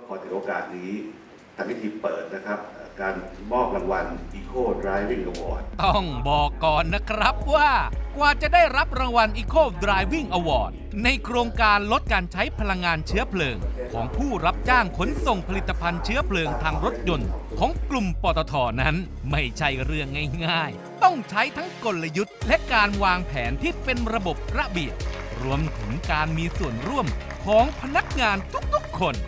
อถือโอกาสนี้ทำพิธีเปิดนะครับการมอบรางวัล Eco Driving Award ต้องบอกก่อนนะครับว่ากว่าจะได้รับรางวัล Eco Driving Award ในโครงการลดการใช้พลังงานเชื้อเพลิงของผู้รับจ้างขนส่งผลิตภัณฑ์เชื้อเพลิงทางรถยนต์ของกลุ่มปตท.นั้นไม่ใช่เรื่องง่ายๆต้องใช้ทั้งกลยุทธ์และการวางแผนที่เป็นระบบระเบียบรวมถึงการมีส่วนร่วมของพนักงานทุกๆคน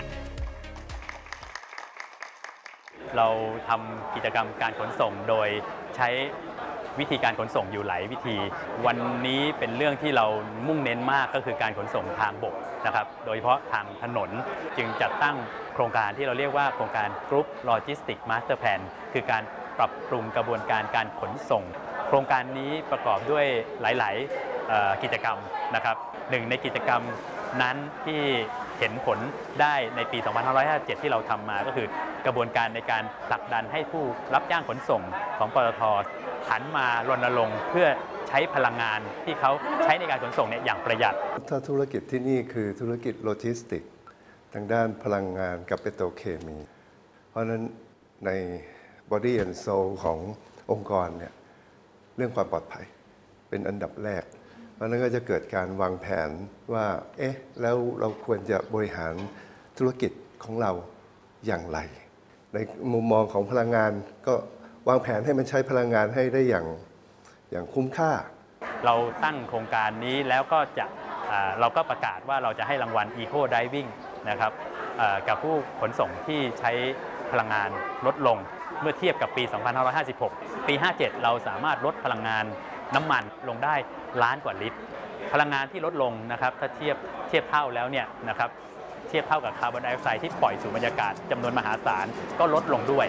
เราทำกิจกรรมการขนส่งโดยใช้วิธีการขนส่งอยู่หลายวิธีวันนี้เป็นเรื่องที่เรามุ่งเน้นมากก็คือการขนส่งทางบกนะครับโดยเฉพาะทางถนนจึงจัดตั้งโครงการที่เราเรียกว่าโครงการ Group Logistics Master Plan คือการปรับปรุงกระบวนการการขนส่งโครงการนี้ประกอบด้วยหลายๆกิจกรรมนะครับหนึ่งในกิจกรรมนั้นที่เห็นผลได้ในปี 2557 ที่เราทำมาก็คือกระบวนการในการผลักดันให้ผู้รับจ้างขนส่งของปตท.หันมารณรงค์เพื่อใช้พลังงานที่เขาใช้ในการขนส่งเนี่ยอย่างประหยัดถ้าธุรกิจที่นี่คือธุรกิจโลจิสติกทางด้านพลังงานกับปิโตรเคมีเพราะฉะนั้นใน Body and Soul ขององค์กรเนี่ยเรื่องความปลอดภัยเป็นอันดับแรกเพราะนั้นก็จะเกิดการวางแผนว่าแล้วเราควรจะบริหารธุรกิจของเราอย่างไรในมุมมองของพลังงานก็วางแผนให้มันใช้พลังงานให้ได้อย่างคุ้มค่าเราตั้งโครงการนี้แล้วก็เราก็ประกาศว่าเราจะให้รางวัล Eco Driving นะครับกับผู้ขนส่งที่ใช้พลังงานลดลงเมื่อเทียบกับปี 2556 ปี 57 เราสามารถลดพลังงานน้ำมันลงได้ล้านกว่าลิตรพลังงานที่ลดลงนะครับถ้าเทียบเท่าแล้วเนี่ยนะครับเทียบเท่ากับคาร์บอนไดออกไซด์ที่ปล่อยสู่บรรยากาศจำนวนมหาศาลก็ลดลงด้วย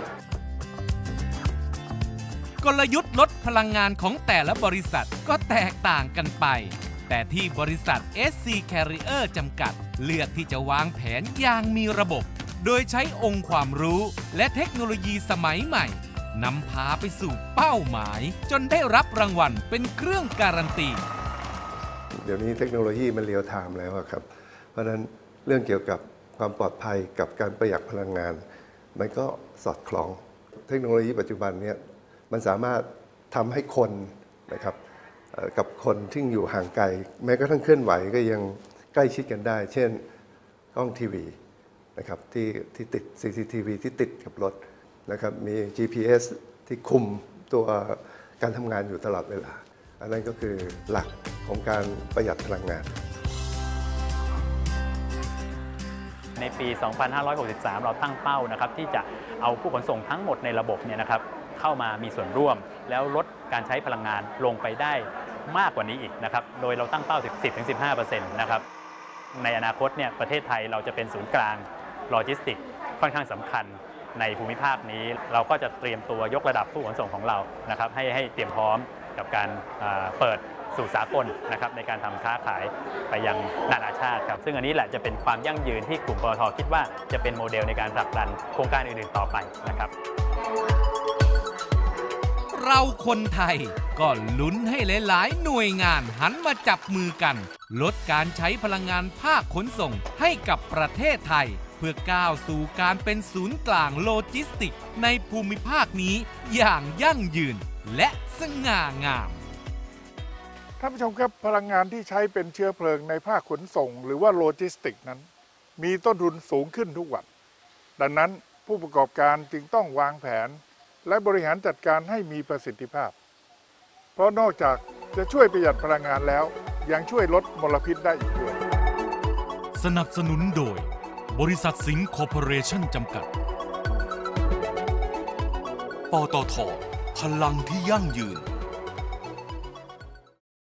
กลยุทธ์ลดพลังงานของแต่ละบริษัทก็แตกต่างกันไปแต่ที่บริษัท SC Carrier จำกัดเลือกที่จะวางแผนอย่างมีระบบโดยใช้องค์ความรู้และเทคโนโลยีสมัยใหม่นำพาไปสู่เป้าหมายจนได้รับรางวัลเป็นเครื่องการันตีเดี๋ยวนี้เทคโนโลยีมันเรียลไทม์แล้วครับเพราะฉะนั้นเรื่องเกี่ยวกับความปลอดภัยกับการประหยัดพลังงานมันก็สอดคล้องเทคโนโลยีปัจจุบันนี้มันสามารถทำให้คนนะครับกับคนที่อยู่ห่างไกลแม้กระทั่งเคลื่อนไหวก็ยังใกล้ชิดกันได้เช่นกล้องทีวีนะครับที่ติด CCTV ที่ติดกับรถนะครับมี GPS ที่คุมตัวการทำงานอยู่ตลอดเวลาอันนั้นก็คือหลักของการประหยัดพลังงานในปี 2563 เราตั้งเป้านะครับที่จะเอาผู้ขนส่งทั้งหมดในระบบเนี่ยนะครับเข้ามามีส่วนร่วมแล้วลดการใช้พลังงานลงไปได้มากกว่านี้อีกนะครับโดยเราตั้งเป้า 10-15% นะครับในอนาคตเนี่ยประเทศไทยเราจะเป็นศูนย์กลางโลจิสติกค่อนข้างสำคัญในภูมิภาคนี้เราก็จะเตรียมตัวยกระดับผู้ขนส่งของเรานะครับให้เตรียมพร้อมกับการเปิดสู่สากลนะครับในการทำค้าขายไปยังนานาชาติครับซึ่งอันนี้แหละจะเป็นความยั่งยืนที่กลุ่มปตท.คิดว่าจะเป็นโมเดลในการผลักดันโครงการอื่นๆต่อไปนะครับเราคนไทยก็ลุ้นให้หลายๆหน่วยงานหันมาจับมือกันลดการใช้พลังงานภาคขนส่งให้กับประเทศไทยเพื่อก้าวสู่การเป็นศูนย์กลางโลจิสติกในภูมิภาคนี้อย่างยั่งยืนและสง่างามท่านผู้ชมครับพลังงานที่ใช้เป็นเชื้อเพลิงในภาคขนส่งหรือว่าโลจิสติกนั้นมีต้นทุนสูงขึ้นทุกวันดังนั้นผู้ประกอบการจึงต้องวางแผนและบริหารจัดการให้มีประสิทธิภาพเพราะนอกจากจะช่วยประหยัดพลังงานแล้วยังช่วยลดมลพิษได้อีกด้วยสนับสนุนโดยบริษัทสิงห์คอร์ปอเรชั่นจำกัดปตท.พลังที่ยั่งยืน